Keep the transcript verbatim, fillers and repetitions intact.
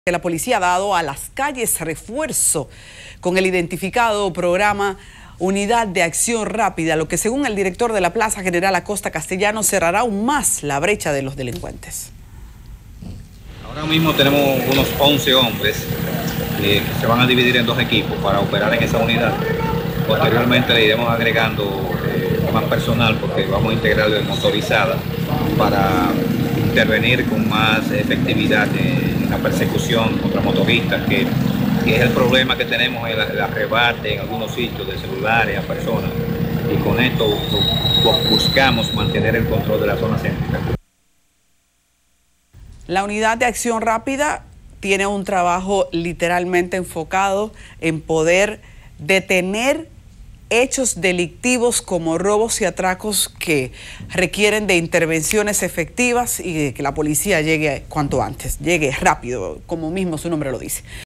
que la policía ha dado a las calles refuerzo con el identificado programa Unidad de Acción Rápida, lo que según el director de la Plaza General Acosta Castellanos cerrará aún más la brecha de los delincuentes. Ahora mismo tenemos unos once hombres eh, que se van a dividir en dos equipos para operar en esa unidad. Posteriormente le iremos agregando eh, más personal porque vamos a integrarlo en motorizada para intervenir con más efectividad en la persecución contra motoristas, que, que es el problema que tenemos en el arrebate en algunos sitios de celulares a personas, y con esto buscamos mantener el control de la zona céntrica. La unidad de acción rápida tiene un trabajo literalmente enfocado en poder detener hechos delictivos como robos y atracos que requieren de intervenciones efectivas y de que la policía llegue cuanto antes, llegue rápido, como mismo su nombre lo dice.